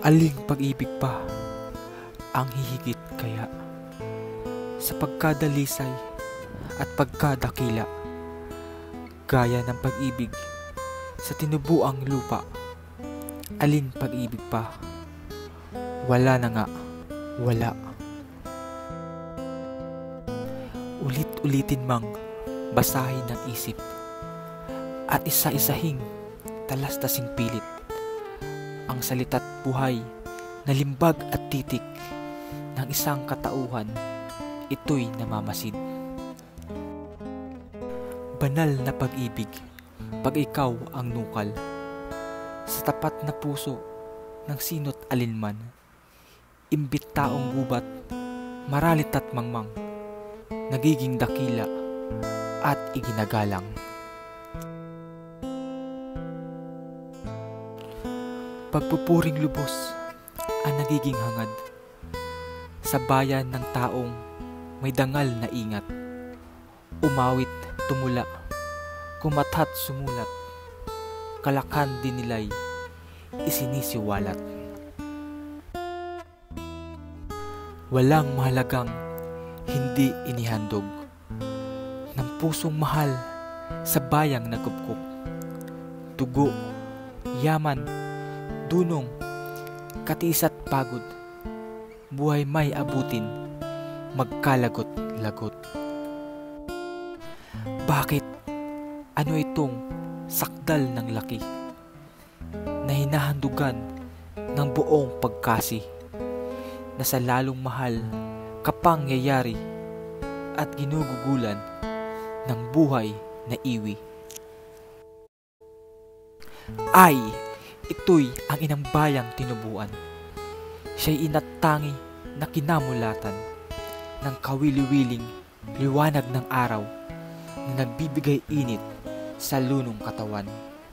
Aling pag-ibig pa ang hihigit kaya sa pagkadalisay at pagkadakila, gaya ng pag-ibig sa tinubuang lupa? Alin pag-ibig pa? Wala na nga, wala. Ulit-ulitin mang basahin ng isip at isa-isahing talastasing pilit ang salita't buhay na limbag at titik ng isang katauhan, ito'y namamasid. Banal na pag-ibig pag ikaw ang nukal sa tapat na puso ng sino't alinman, imbit taong gubat, maralit at mangmang, nagiging dakila at iginagalang. Pagpupuring lubos ang nagiging hangad sa bayan ng taong may dangal na ingat, umawit, tumula, kumathat, sumulat, kalakan din nila'y isinisiwalat. Walang mahalagang hindi inihandog ng pusong mahal sa bayang nagkupkup. Dugo, yaman, dunong, katiis at pagod, buhay may abutin, magkalagot-lagot. Bakit? Ano itong sakdal ng laki na hinahandugan ng buong pagkasi, na sa lalong mahal kapangyayari at ginugugulan ng buhay na iwi? Ay, ito'y ang inang bayang tinubuan. Siya'y inatangi na kinamulatan ng kawili-wiling liwanag ng araw na nagbibigay init sa lunong katawan.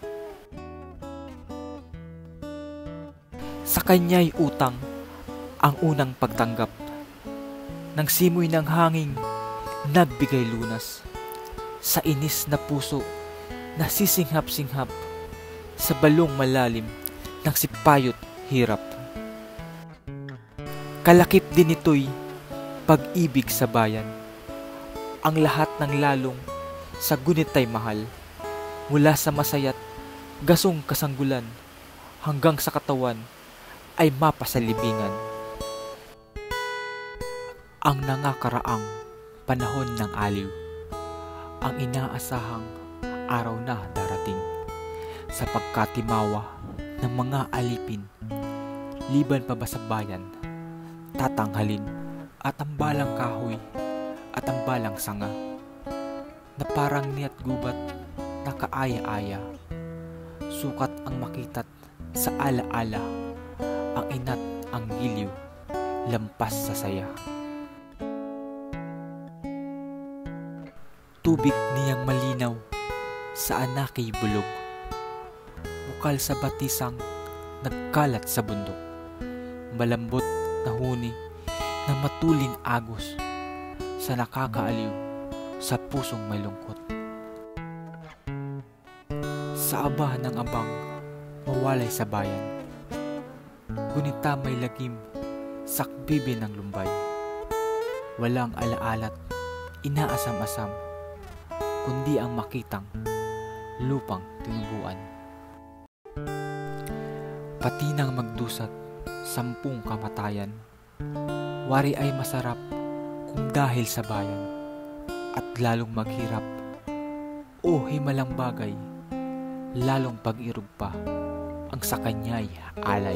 Sa kanya'y utang ang unang pagtanggap ng simoy ng hanging nagbigay lunas sa inis na puso na sisinghap-singhap sa balong malalim ng sipayot hirap. Kalakip din ito'y pag-ibig sa bayan, ang lahat ng lalong sa gunit ay mahal, mula sa masaya't gasong kasanggulan hanggang sa katawan ay mapasalibingan. Ang nangakaraang panahon ng aliw, ang inaasahang araw na darating, sa pagkatimawa ng mga alipin, liban pa ba sa bayan, tatanghalin at ang balang kahoy at ang balang sanga, na parang niyat gubat na kaaya-aya, sukat ang makita't sa ala-ala, ang inat ang giliw, lampas sa saya. Tubig niyang malinaw sa anakay bulog, bukal sa batisang nagkalat sa bundok, malambot na huni ng matuling agos sa nakakaaliw sa pusong may lungkot. Sa aba ng abang mawalay sa bayan, gunita may lagim sakbibi ng lumbay, walang alaalat inaasam-asam, kundi ang makitang lupang tinubuan. Pati nang magdusat 10 kamatayan, wari ay masarap kung dahil sa bayan, at lalong maghirap o himalang bagay, lalong pag-irog pa ang sa kanya'y alay.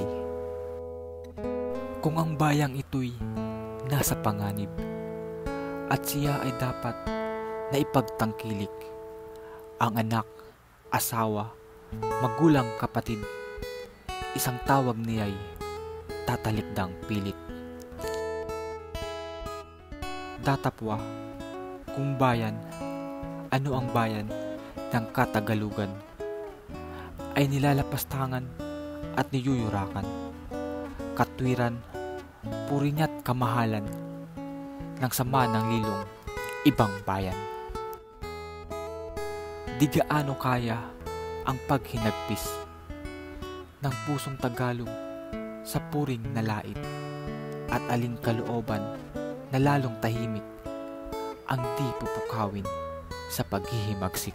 Kung ang bayang ito'y nasa panganib at siya ay dapat na ipagtangkilik, ang anak, asawa, magulang, kapatid, isang tawag niya'y tatalikdang pilit. Tatapwa kung bayan, ano ang bayan ng Katagalugan, ay nilalapastangan at niyuyurakan, katwiran, purinya't kamahalan ng sama ng lilong ibang bayan. Di gaano kaya ang paghinagpis ng pusong Tagalog sa puring na lait at aling kalooban na lalong tahimik ang di pupukawin sa paghihimagsik.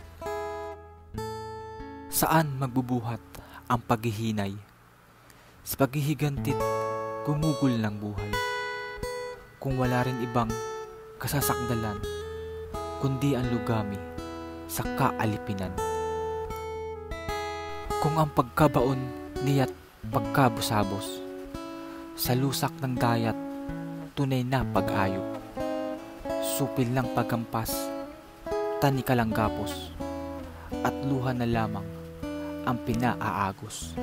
Saan magbubuhat ang paghihinay? Sa paghihigantit, gumugol ng buhay. Kung wala rin ibang kasasakdalan, kundi ang lugami sa kaalipinan. Kung ang pagkabaon niya't pagkabusabos, sa lusak ng dayat, tunay na pag-ayok. Supil ng paghampas, tanikalang gapos, at luha na lamang ang pinaaagos.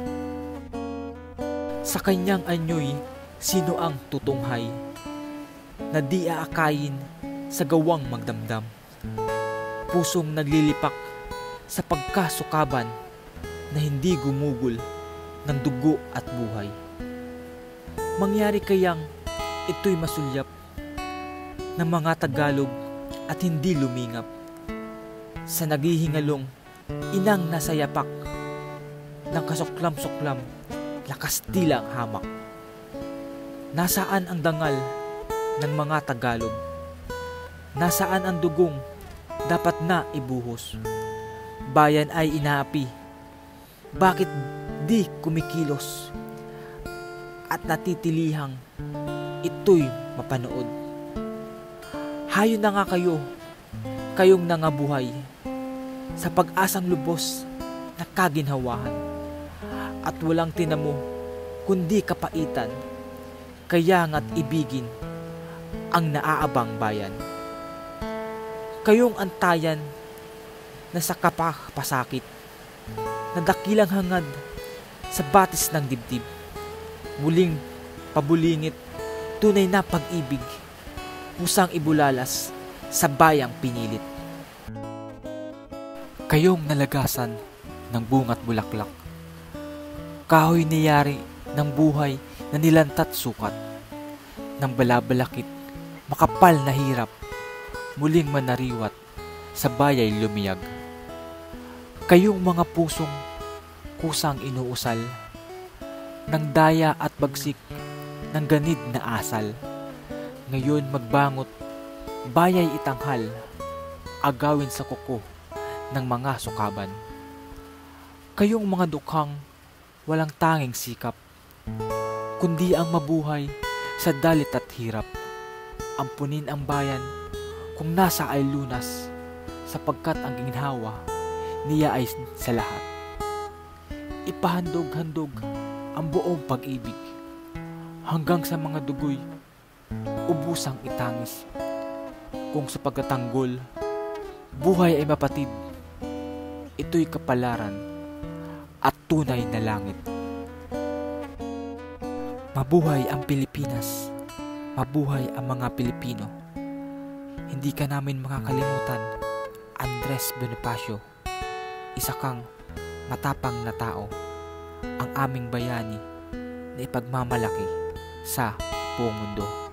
Sa kanyang anyoy, sino ang tutunghay, na di aakayin sa gawang magdamdam. Pusong naglilipak sa pagkasukaban na hindi gumugol ng dugo at buhay. Mangyari kayang ito'y masulyap ng mga Tagalog at hindi lumingap sa naghihingalong inang nasa yapak ng kasuklam-suklam, lakas tila ang hamak. Nasaan ang dangal ng mga Tagalog? Nasaan ang dugong dapat na ibuhos? Bayan ay inaapi, bakit di kumikilos? At natitilihang ito'y mapanood. Hayo na nga kayo, kayong nangabuhay sa pag-asang lubos na kaginhawahan, at walang tinamo kundi kapaitan, kaya nga't ibigin ang naaabang bayan. Kayong antayan na sa kapapasakit, na dakilang hangad sa batis ng dibdib, muling pabulingit, tunay na pag-ibig, pusang ibulalas sa bayang pinilit. Kayong nalagasan ng bunga't bulaklak, kahoy niyari ng buhay na nilantat sukat, ng balabalakit, makapal na hirap, muling manariwat sa bayay lumiyag. Kayong mga pusong kusang inuusal ng daya at bagsik ng ganid na asal, ngayon magbangot, bayay itanghal, agawin sa kuko ng mga sukaban. Kayong mga dukhang walang tanging sikap, kundi ang mabuhay sa dalit at hirap. Ampunin ang bayan kung nasa ay lunas, sapagkat ang ginhawa niya ay sa lahat. Ipahandog-handog ang buong pag-ibig, hanggang sa mga dugoy ubusang itangis. Kung sa pagkatanggol buhay ay mapatid, ito'y kapalaran at tunay na langit. Mabuhay ang Pilipinas, mabuhay ang mga Pilipino. Hindi ka namin makakalimutan, Andres Bonifacio. Isa kang matapang na tao, ang aming bayani na ipagmamalaki sa buong mundo.